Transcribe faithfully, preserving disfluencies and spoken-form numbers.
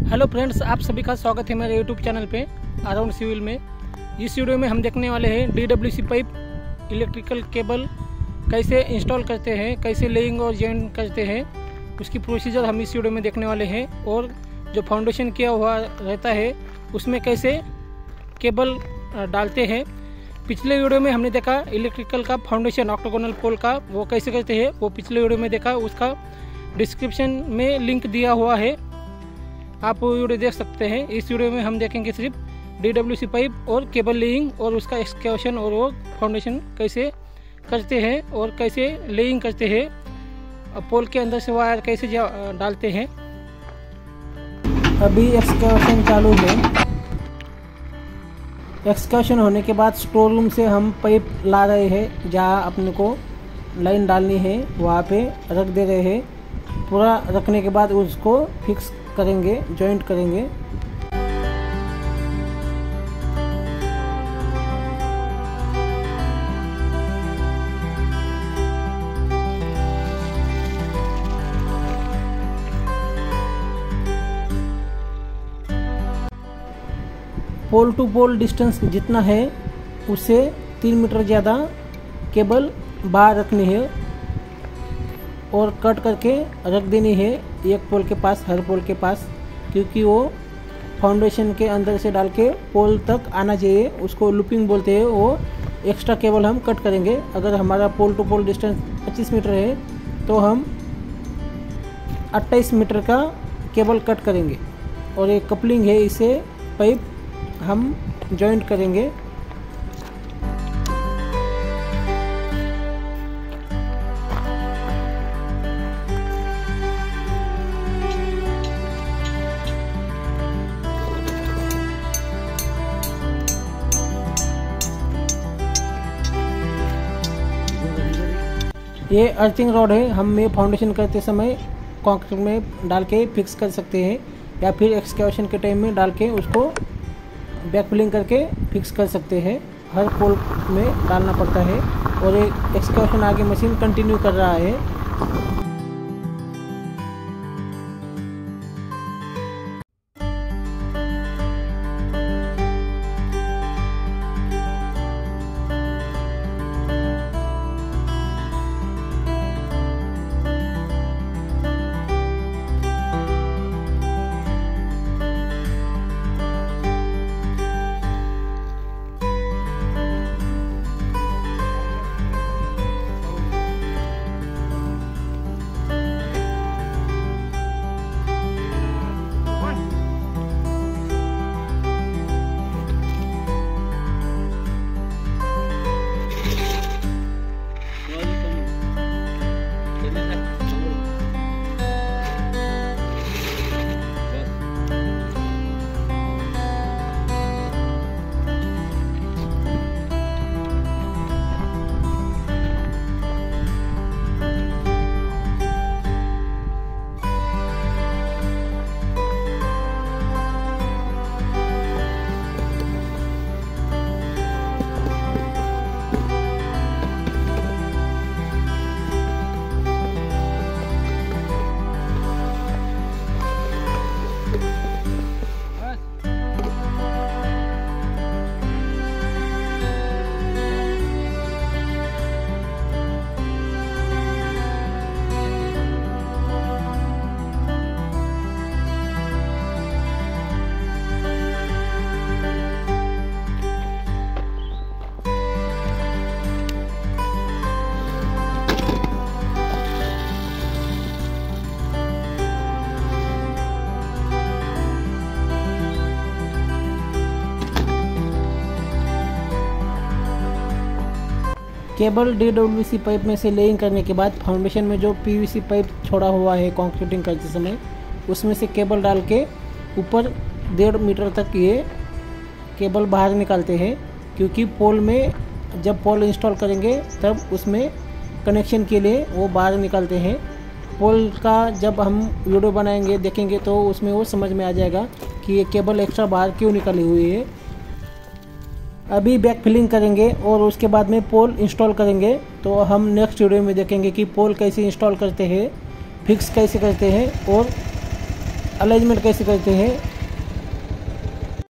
Hello friends, आप सभी का स्वागत है मेरे यूट्यूब चैनल पे अराउंड सिविल में। इस वीडियो में हम देखने वाले हैं D W C pipe electrical cable कैसे इंस्टॉल करते हैं, कैसे लेइंग और जॉइन करते हैं, उसकी प्रोसीजर हम इस वीडियो में देखने वाले हैं। और जो फाउंडेशन किया हुआ रहता है उसमें कैसे केबल डालते हैं। पिछले वीडियो में हमने देखा इलेक्ट्रिकल का फाउंडेशन ऑक्टागोनल पोल का वो कैसे करते हैं, वो पिछले वीडियो में देखा। उसका डिस्क्रिप्शन में लिंक दिया हुआ है, आप वो वीडियो देख सकते हैं। इस वीडियो में हम देखेंगे सिर्फ डी डब्ल्यू सी पाइप और केबल लेइंग और उसका एक्सकेवेशन और वो फाउंडेशन कैसे करते हैं और कैसे लेइंग करते हैं, पोल के अंदर से वायर कैसे डालते हैं। अभी एक्सकेवेशन चालू है। एक्सकेवेशन होने के बाद स्टोर रूम से हम पाइप ला रहे हैं, जहाँ अपने को लाइन डालनी है वहाँ पे रख दे रहे हैं। पूरा रखने के बाद उसको फिक्स करेंगे, जॉइंट करेंगे। पोल टू पोल डिस्टेंस जितना है उससे तीन मीटर ज़्यादा केबल बाहर रखनी है और कट करके रख देनी है एक पोल के पास, हर पोल के पास, क्योंकि वो फाउंडेशन के अंदर से डाल के पोल तक आना चाहिए। उसको लूपिंग बोलते हैं। वो एक्स्ट्रा केबल हम कट करेंगे। अगर हमारा पोल टू पोल डिस्टेंस पच्चीस मीटर है तो हम अट्ठाईस मीटर का केबल कट करेंगे। और एक कपलिंग है, इसे पाइप हम जॉइंट करेंगे। ये अर्थिंग रॉड है, हम ये फाउंडेशन करते समय कंक्रीट में डाल के फिक्स कर सकते हैं, या फिर एक्सकेवेशन के टाइम में डाल के उसको बैक फिलिंग करके फिक्स कर सकते हैं। हर पोल में डालना पड़ता है। और ये एक्सकेवेशन आगे मशीन कंटिन्यू कर रहा है। Cable D W C pipe में से लेइंग करने के बाद फाउंडेशन में जो पी वी सी पाइप छोड़ा हुआ है कंक्रीटिंग करते समय, उसमें से केबल डाल के ऊपर डेढ़ मीटर तक ये केबल बाहर निकालते हैं। क्योंकि पोल में जब पोल इंस्टॉल करेंगे तब उसमें कनेक्शन के लिए वो बाहर निकालते हैं। पोल का जब हम वीडियो बनाएंगे देखेंगे तो उसमें वो समझ में आ जाएगा कि ये केबल एक्स्ट्रा बाहर क्यों निकाली हुई है। अभी बैक फिलिंग करेंगे और उसके बाद में पोल इंस्टॉल करेंगे। तो हम नेक्स्ट वीडियो में देखेंगे कि पोल कैसे इंस्टॉल करते हैं, फिक्स कैसे करते हैं और अलाइनमेंट कैसे करते हैं